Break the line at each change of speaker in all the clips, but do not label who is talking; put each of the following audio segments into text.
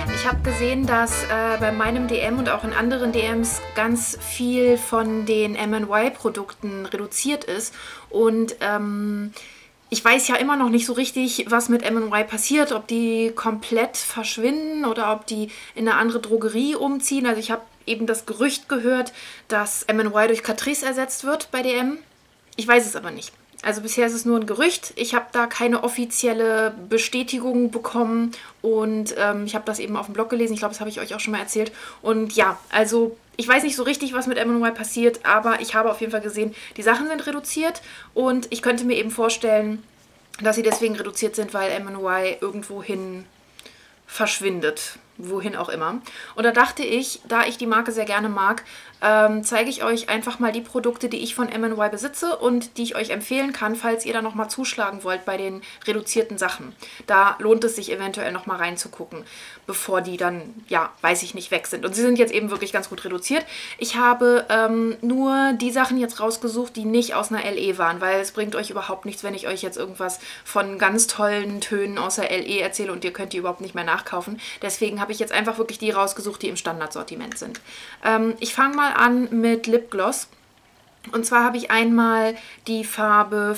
Ich habe gesehen, dass bei meinem DM und auch in anderen DMs ganz viel von den MNY-Produkten reduziert ist. Und ich weiß ja immer noch nicht so richtig, was mit MNY passiert, ob die komplett verschwinden oder ob die in eine andere Drogerie umziehen. Also ich habe eben das Gerücht gehört, dass MNY durch Catrice ersetzt wird bei DM. Ich weiß es aber nicht. Also bisher ist es nur ein Gerücht. Ich habe da keine offizielle Bestätigung bekommen und ich habe das eben auf dem Blog gelesen. Ich glaube, das habe ich euch auch schon mal erzählt. Und ja, also ich weiß nicht so richtig, was mit MNY passiert, aber ich habe auf jeden Fall gesehen, die Sachen sind reduziert und ich könnte mir eben vorstellen, dass sie deswegen reduziert sind, weil MNY irgendwohin verschwindet. Wohin auch immer. Und da dachte ich, da ich die Marke sehr gerne mag, zeige ich euch einfach mal die Produkte, die ich von MNY besitze und die ich euch empfehlen kann, falls ihr da nochmal zuschlagen wollt bei den reduzierten Sachen. Da lohnt es sich eventuell nochmal reinzugucken, bevor die dann, ja, weiß ich nicht, weg sind. Und sie sind jetzt eben wirklich ganz gut reduziert. Ich habe nur die Sachen jetzt rausgesucht, die nicht aus einer LE waren, weil es bringt euch überhaupt nichts, wenn ich euch jetzt irgendwas von ganz tollen Tönen aus der LE erzähle und ihr könnt die überhaupt nicht mehr nachkaufen. Deswegen habe ich jetzt einfach wirklich die rausgesucht, die im Standardsortiment sind. Ich fange mal an mit Lipgloss. Und zwar habe ich einmal die Farbe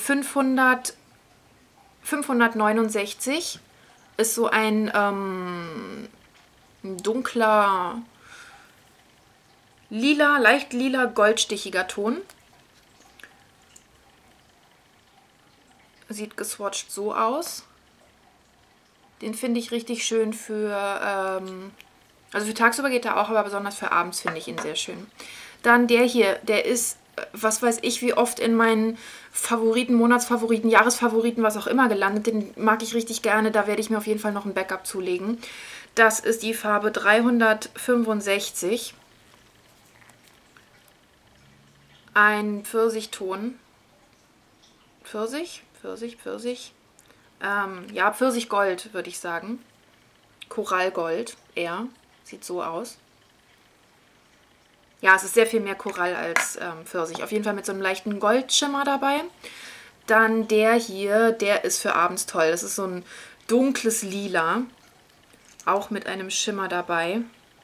569. Ist so ein dunkler, lila, leicht lila, goldstichiger Ton. Sieht geswatcht so aus. Den finde ich richtig schön für, also für tagsüber geht er auch, aber besonders für abends finde ich ihn sehr schön. Dann der hier, der ist, was weiß ich, wie oft in meinen Favoriten, Monatsfavoriten, Jahresfavoriten, was auch immer gelandet. Den mag ich richtig gerne, da werde ich mir auf jeden Fall noch ein Backup zulegen. Das ist die Farbe 365. Ein Pfirsichton. Pfirsich? Pfirsich? Ja, Pfirsichgold, würde ich sagen. Korallgold, eher. Sieht so aus. Ja, es ist sehr viel mehr Korall als Pfirsich. Auf jeden Fall mit so einem leichten Goldschimmer dabei. Dann der hier, der ist für abends toll. Das ist so ein dunkles Lila. Auch mit einem Schimmer dabei.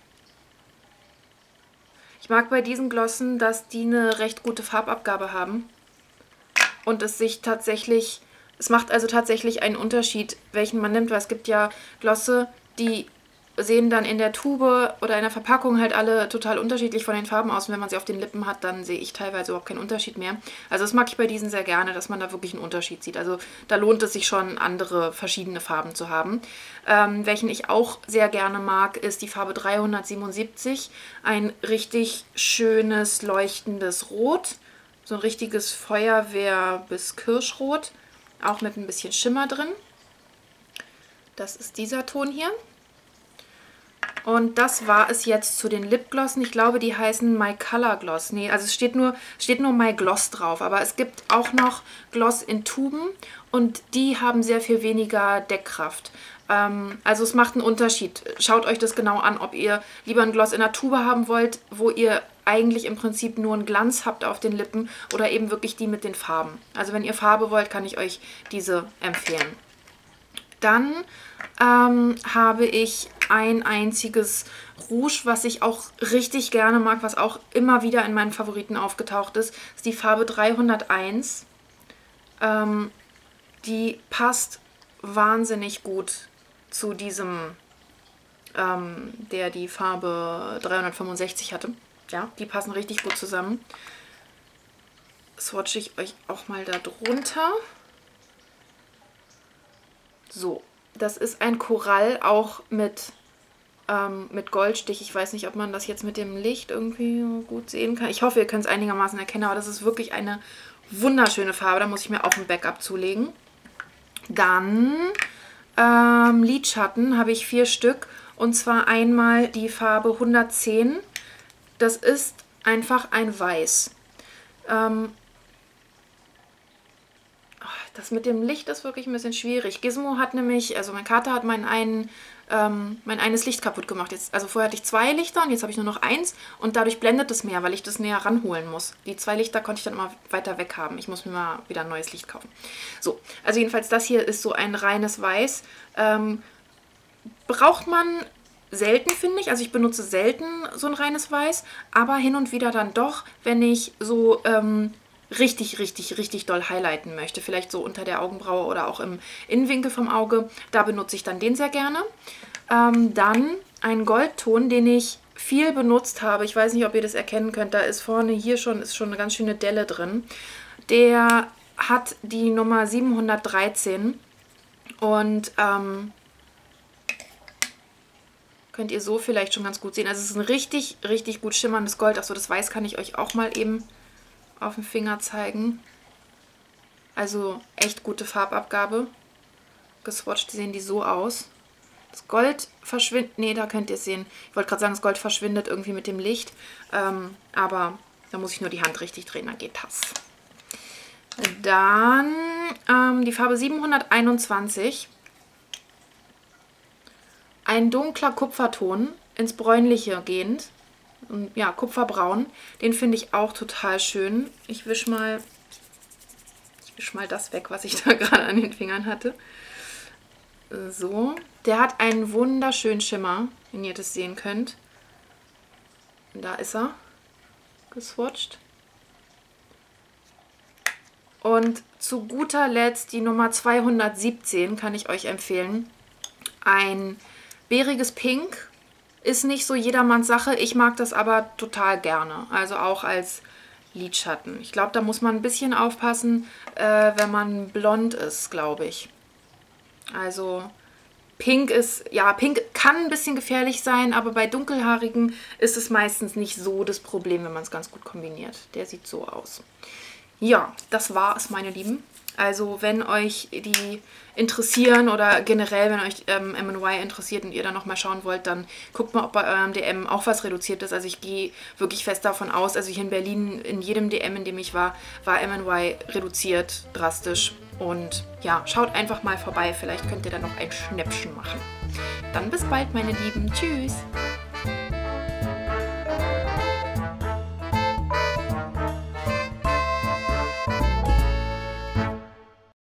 Ich mag bei diesen Glossen, dass die eine recht gute Farbabgabe haben. Und es sich tatsächlich... Es macht also tatsächlich einen Unterschied, welchen man nimmt, weil es gibt ja Glosse, die sehen dann in der Tube oder in der Verpackung halt alle total unterschiedlich von den Farben aus. Und wenn man sie auf den Lippen hat, dann sehe ich teilweise überhaupt keinen Unterschied mehr. Also das mag ich bei diesen sehr gerne, dass man da wirklich einen Unterschied sieht. Also da lohnt es sich schon, andere verschiedene Farben zu haben. Welchen ich auch sehr gerne mag, ist die Farbe 377. Ein richtig schönes, leuchtendes Rot. So ein richtiges Feuerwehr- bis Kirschrot. Auch mit ein bisschen Schimmer drin. Das ist dieser Ton hier. Und das war es jetzt zu den Lipglossen. Ich glaube, die heißen My Color Gloss. Nee, also es steht nur My Gloss drauf. Aber es gibt auch noch Gloss in Tuben und die haben sehr viel weniger Deckkraft. Also es macht einen Unterschied. Schaut euch das genau an, ob ihr lieber ein Gloss in der Tube haben wollt, wo ihr eigentlich im Prinzip nur einen Glanz habt auf den Lippen oder eben wirklich die mit den Farben. Also wenn ihr Farbe wollt, kann ich euch diese empfehlen. Dann habe ich ein einziges Rouge, was ich auch richtig gerne mag, was auch immer wieder in meinen Favoriten aufgetaucht ist. Das ist die Farbe 301. Die passt wahnsinnig gut zu diesem, der die Farbe 365 hatte. Ja, die passen richtig gut zusammen. Swatche ich euch auch mal da drunter. So, das ist ein Korall, auch mit Goldstich. Ich weiß nicht, ob man das jetzt mit dem Licht irgendwie gut sehen kann. Ich hoffe, ihr könnt es einigermaßen erkennen, aber das ist wirklich eine wunderschöne Farbe. Da muss ich mir auch ein Backup zulegen. Dann Lidschatten habe ich 4 Stück. Und zwar einmal die Farbe 110. Das ist einfach ein Weiß. Das mit dem Licht ist wirklich ein bisschen schwierig. Gizmo hat nämlich, also mein Kater hat mein eines Licht kaputt gemacht. Jetzt, also vorher hatte ich 2 Lichter und jetzt habe ich nur noch 1 und dadurch blendet es mehr, weil ich das näher ranholen muss. Die 2 Lichter konnte ich dann immer weiter weg haben. Ich muss mir mal wieder ein neues Licht kaufen. So, also jedenfalls das hier ist so ein reines Weiß. Braucht man selten, finde ich. Also ich benutze selten so ein reines Weiß, aber hin und wieder dann doch, wenn ich so richtig doll highlighten möchte. Vielleicht so unter der Augenbraue oder auch im Innenwinkel vom Auge. Da benutze ich dann den sehr gerne. Dann einen Goldton, den ich viel benutzt habe. Ich weiß nicht, ob ihr das erkennen könnt. Da ist vorne hier schon eine ganz schöne Delle drin. Der hat die Nummer 713 und könnt ihr so vielleicht schon ganz gut sehen. Also es ist ein richtig gut schimmerndes Gold. Achso, das Weiß kann ich euch auch mal eben auf dem Finger zeigen. Also echt gute Farbabgabe. Geswatcht sehen die so aus. Das Gold verschwindet, nee, da könnt ihr es sehen. Ich wollte gerade sagen, das Gold verschwindet irgendwie mit dem Licht. Aber da muss ich nur die Hand richtig drehen, dann geht das. Dann die Farbe 721. Ein dunkler Kupferton, ins Bräunliche gehend. Ja, Kupferbraun. Den finde ich auch total schön. Ich wisch mal das weg, was ich da gerade an den Fingern hatte. So. Der hat einen wunderschönen Schimmer, wenn ihr das sehen könnt. Da ist er. Geswatcht. Und zu guter Letzt die Nummer 217 kann ich euch empfehlen. Ein beeriges Pink. Ist nicht so jedermanns Sache. Ich mag das aber total gerne. Also auch als Lidschatten. Ich glaube, da muss man ein bisschen aufpassen, wenn man blond ist, glaube ich. Also Pink ist, ja, Pink kann ein bisschen gefährlich sein, aber bei Dunkelhaarigen ist es meistens nicht so das Problem, wenn man es ganz gut kombiniert. Der sieht so aus. Ja, das war es, meine Lieben. Also wenn euch die interessieren oder generell, wenn euch MY interessiert und ihr dann nochmal schauen wollt, dann guckt mal, ob bei eurem DM auch was reduziert ist. Also ich gehe wirklich fest davon aus, also hier in Berlin, in jedem DM, in dem ich war MY reduziert, drastisch. Und ja, schaut einfach mal vorbei, vielleicht könnt ihr da noch ein Schnäppchen machen. Dann bis bald, meine Lieben. Tschüss!